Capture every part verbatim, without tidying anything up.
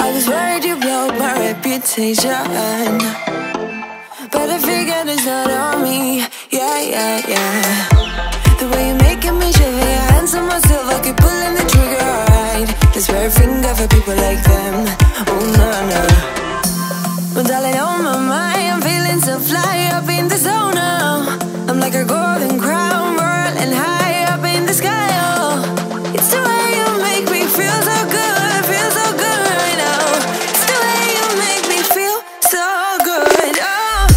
I was worried you blow my reputation, but I figured it's not on me. Yeah, yeah, yeah. The way you're making me shiver, your hands on myself, I keep pulling the trigger, alright. This very finger for people like them. Oh, no, no. Well, darling, on my mind, I'm feeling so fly up in the zone now. I'm like a golden crown, whirling high up in the sky, oh. It's the way you make me feel so good, feel so good right now. It's the way you make me feel so good, oh.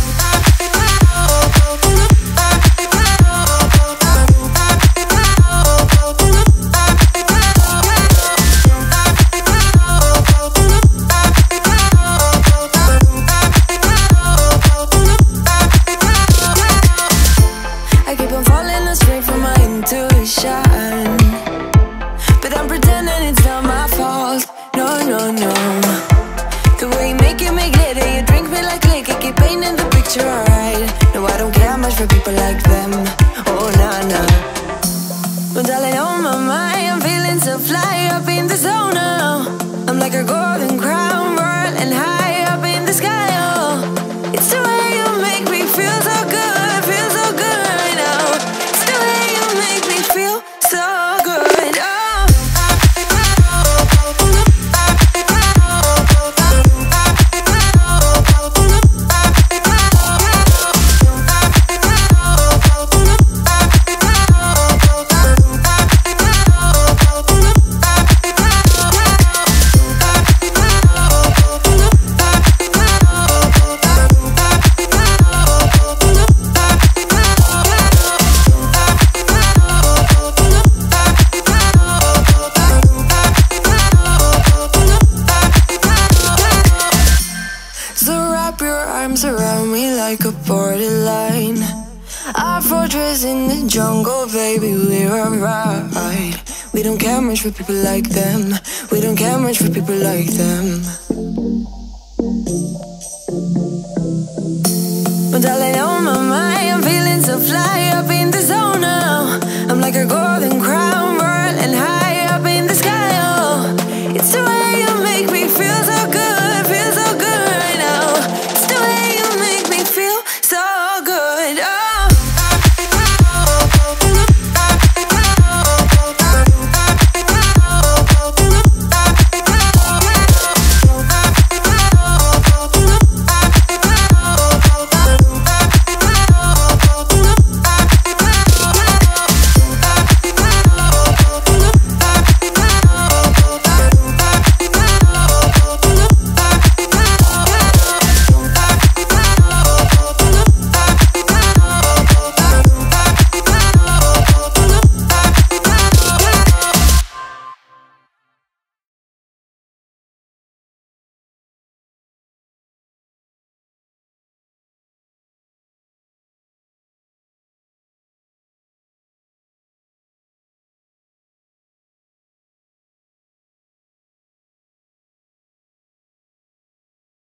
I keep on falling astray from my intuition, but I'm pretending it's not my fault. No, no, no. The way you make it, make glitter, you drink me like liquor, keep painting the picture, alright. No, I don't care much for people like them. Oh, nah, nah. But darling, on my mind, I'm feeling so fly up in the zone now. I'm like a golden crown, whirling high up in the sky, oh. It's the way you make me feel so good, feel so good right now. It's the way you make me feel so good, oh. So wrap your arms around me like a borderline. Our fortress in the jungle, baby, we're alright. We don't care much for people like them. We don't care much for people like them. But darling, on my mind, I'm feeling so fly